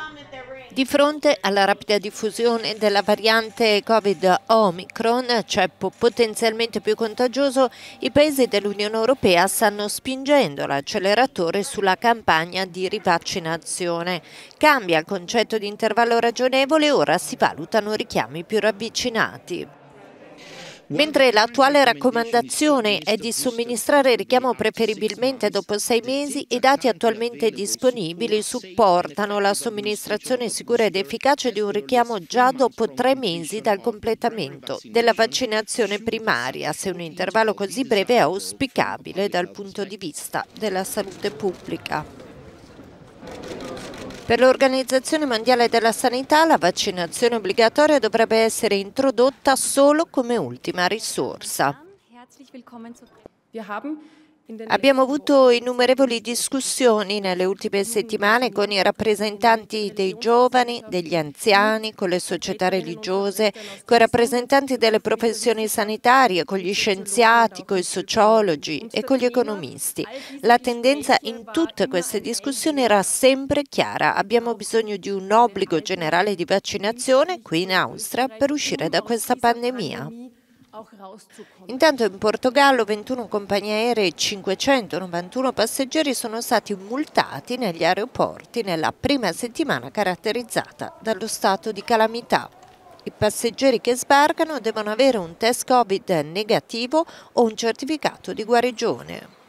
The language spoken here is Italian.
Di fronte alla rapida diffusione della variante Covid Omicron, ceppo potenzialmente più contagioso, i paesi dell'Unione Europea stanno spingendo l'acceleratore sulla campagna di rivaccinazione. Cambia il concetto di intervallo ragionevole e ora si valutano richiami più ravvicinati. Mentre l'attuale raccomandazione è di somministrare il richiamo preferibilmente dopo 6 mesi, i dati attualmente disponibili supportano la somministrazione sicura ed efficace di un richiamo già dopo 3 mesi dal completamento della vaccinazione primaria, se un intervallo così breve è auspicabile dal punto di vista della salute pubblica. Per l'Organizzazione Mondiale della Sanità la vaccinazione obbligatoria dovrebbe essere introdotta solo come ultima risorsa. Abbiamo avuto innumerevoli discussioni nelle ultime settimane con i rappresentanti dei giovani, degli anziani, con le società religiose, con i rappresentanti delle professioni sanitarie, con gli scienziati, con i sociologi e con gli economisti. La tendenza in tutte queste discussioni era sempre chiara: abbiamo bisogno di un obbligo generale di vaccinazione qui in Austria per uscire da questa pandemia. Intanto in Portogallo 21 compagnie aeree e 591 passeggeri sono stati multati negli aeroporti nella prima settimana caratterizzata dallo stato di calamità. I passeggeri che sbarcano devono avere un test Covid negativo o un certificato di guarigione.